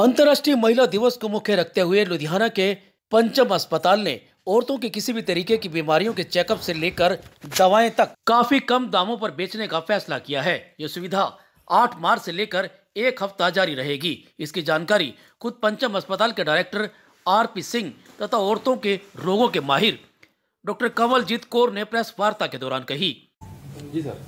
अंतर्राष्ट्रीय महिला दिवस को मुख्य रखते हुए लुधियाना के पंचम अस्पताल ने औरतों की किसी भी तरीके की बीमारियों के चेकअप से लेकर दवाएं तक काफी कम दामों पर बेचने का फैसला किया है। यह सुविधा 8 मार्च से लेकर 1 हफ्ता जारी रहेगी। इसकी जानकारी खुद पंचम अस्पताल के डायरेक्टर RP सिंह तथा औरतों के रोगों के माहिर डॉक्टर कमलजीत कौर ने प्रेस वार्ता के दौरान कही। जी सर,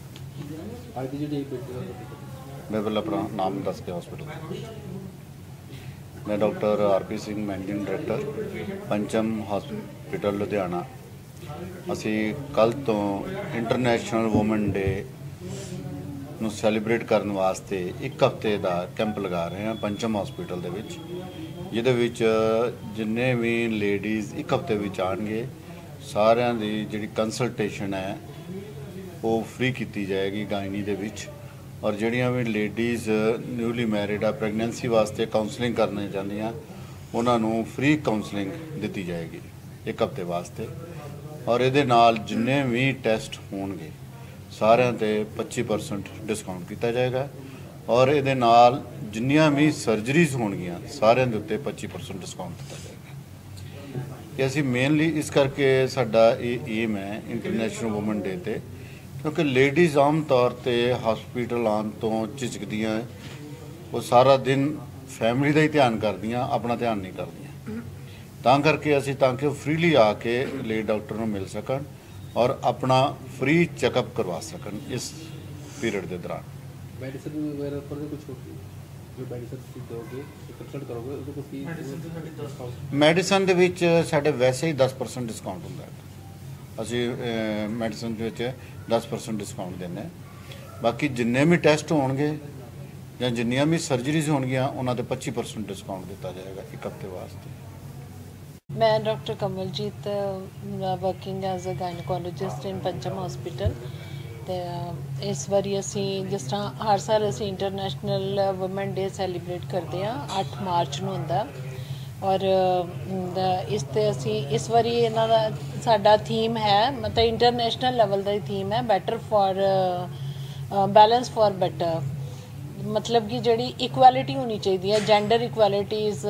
मैं बोला अपना नाम दस के हॉस्पिटल। मैं doctor RP Singh managing director Pancham hospital Ludhiana. असी कल तो इंटरनेशनल वूमेन डे ਨੂੰ ਸੈਲੀਬ੍ਰੇਟ ਕਰਨ ਵਾਸਤੇ 1 ਹਫ਼ਤੇ ਦਾ ਕੈਂਪ ਲਗਾ ਰਹੇ ਹਾਂ ਪੰਚਮ ਹਸਪੀਟਲ ਦੇ ਵਿੱਚ, ਜਿਹਦੇ ਵਿੱਚ ਜਿੰਨੇ ਵੀ ਲੇਡੀਜ਼ 1 ਹਫ਼ਤੇ ਵਿੱਚ ਆਣਗੇ ਸਾਰਿਆਂ ਦੀ ਜਿਹੜੀ ਕੰਸਲਟੇਸ਼ਨ ਹੈ ਉਹ ਫ੍ਰੀ ਕੀਤੀ ਜਾਏਗੀ ਗਾਇਨੀ ਦੇ ਵਿੱਚ। और ਜਿਹੜੀਆਂ ਵੀ ਲੇਡੀਜ਼ ਨਿਊਲੀ ਮੈਰਿਡ ਆ ਪ੍ਰੈਗਨੈਂਸੀ ਵਾਸਤੇ ਕਾਉਂਸਲਿੰਗ ਕਰਨਾ ਚਾਹੁੰਦੀਆਂ ਉਹਨਾਂ ਨੂੰ ਫ੍ਰੀ ਕਾਉਂਸਲਿੰਗ ਦਿੱਤੀ ਜਾਏਗੀ 1 ਹਫ਼ਤੇ ਵਾਸਤੇ। ਔਰ ਇਹਦੇ ਨਾਲ ਜਿੰਨੇ ਵੀ ਟੈਸਟ ਹੋਣਗੇ ਸਾਰਿਆਂ ਤੇ 25% ਡਿਸਕਾਊਂਟ ਕੀਤਾ ਜਾਏਗਾ ਔਰ ਇਹਦੇ ਨਾਲ ਜਿੰਨੀਆਂ ਵੀ ਸਰਜਰੀਜ਼ ਹੋਣਗੀਆਂ ਸਾਰਿਆਂ ਦੇ ਉੱਤੇ 25% ਡਿਸਕਾਊਂਟ ਦਿੱਤਾ ਜਾਏਗਾ। ਇਹ ਅਸੀਂ ਮੇਨਲੀ ਇਸ ਕਰਕੇ ਸਾਡਾ ਇਹ ਏਮ ਹੈ ਇੰਟਰਨੈਸ਼ਨਲ ਵੂਮਨ ਡੇ ਤੇ, क्योंकि लेडीज़ आम तौर पर हॉस्पिटल आने तो झिझकदियाँ, वो सारा दिन फैमिली का ही ध्यान करदियाँ, अपना ध्यान नहीं करदियाँ। तां करके असी ताकि फ्रीली आके लेडी डॉक्टर को मिल सकन और अपना फ्री चैकअप करवा सकन इस पीरियड के दौरान। मेडिसिन वगैरह पर कुछ जो मेडिसिन दोगे कंसल्ट करोगे मेडिसिन दे विच साडे वैसे ही 10% डिस्काउंट होंदा है। ਅਸੀਂ ਮੈਡੀਸਨ ਦੇ ਵਿੱਚ 10% ਡਿਸਕਾਊਂਟ ਦਿੰਦੇ ਹਾਂ। ਬਾਕੀ ਜਿੰਨੇ ਵੀ ਟੈਸਟ ਹੋਣਗੇ ਜਾਂ ਜਿੰਨੀਆਂ ਵੀ ਸਰਜਰੀਜ਼ ਹੋਣਗੀਆਂ ਉਹਨਾਂ ਤੇ 25% ਡਿਸਕਾਊਂਟ ਦਿੱਤਾ ਜਾਏਗਾ 1 ਹਫ਼ਤੇ ਵਾਸਤੇ। मैं doctor Kamaljeet working as a gynaecologist in Pancham hospital. तो इस बारी असी जिस तरह हर साल असी इंटरनेशनल वूमेन डे सैलीब्रेट करते हैं 8 मार्च ਨੂੰ ਹੁੰਦਾ और इस ते असी इस बारी इन्हां दा साडा थीम है, मतलब इंटरनेशनल लेवल का थीम है better for balance for better. मतलब कि जिहड़ी इक्वैलिटी होनी चाहिए है, जेंडर इक्वैलिटी इज़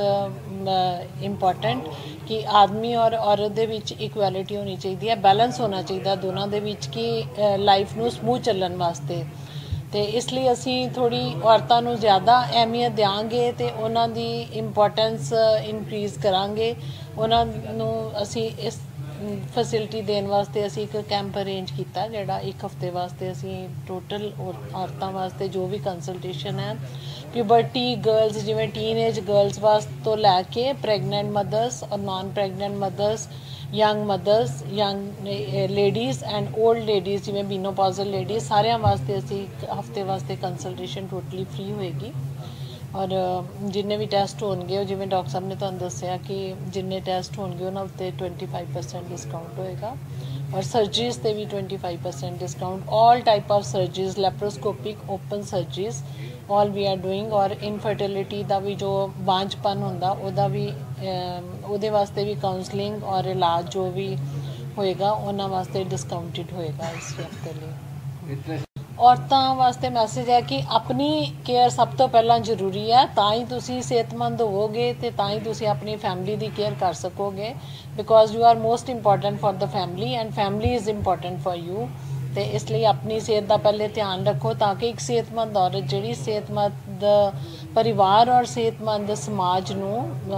इंपॉर्टेंट कि आदमी और औरत दे विच इक्वैलिटी होनी चाहिए है, बैलेंस होना चाहिए दोनों दे विच कि लाइफ नूं स्मूथ चलण वास्ते। तो इसलिए असी थोड़ी औरतों को ज़्यादा अहमियत देंगे तो उन्हों की इंपॉर्टेंस इनक्रीज़ करांगे। उन्होंने असी इस फैसिलिटी देने वास्ते असी एक कैंप अरेंज किया जिहड़ा 1 हफ्ते वास्ते असी टोटल औरतों वास्ते जो भी कंसलटेशन है प्यूबर्टी गर्ल्स जिवें टीन एज गर्ल्स वास्ते तो लैके प्रैगनेंट मदर्स और non pregnant mothers, young mothers, young ladies and old ladies जिवें बीनोपॉजल लेडीज़ सारिਆਂ वास्ते असी 1 हफ्ते वास्ते कंसलटेशन टोटली फ्री होएगी। और जिन्ने भी टैसट होणगे जिवें डॉक्टर साहब ने तुहानूं दस्सिया कि जिन्ने टैसट होणगे उन्हां उत्ते 25% डिस्काउंट होएगा और सर्जरीज़ ते भी 25% discount. All type of surgeries, laparoscopic, open surgeries all we are doing. और इनफर्टिलिटी का भी जो बांझपन होंदा उहदा भी उहदे वास्ते भी काउंसलिंग और इलाज जो भी होएगा उन्हां वास्ते डिस्काउंटेड होएगा इस हफ्ते लिए। औरतों वास्ते मैसेज है कि अपनी केयर सब तो पहला जरूरी है, तां ही तुसी सेहतमंद होवोगे ते तां ही तुसी अपनी फैमिली की केयर कर सकोगे, because you are most important for the family and family is important for you. तो इसलिए अपनी सेहत का पहले ध्यान रखो ताकि एक सेहतमंद औरत जिहड़ी सेहतमंद परिवार और सेहतमंद समाज नूं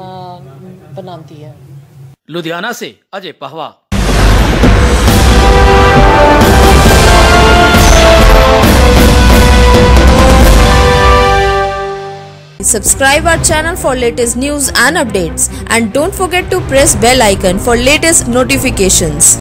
बनाती है। लुधियाना से Ajay Pahwa. Subscribe our channel for latest news and updates, and don't forget to press bell icon for latest notifications.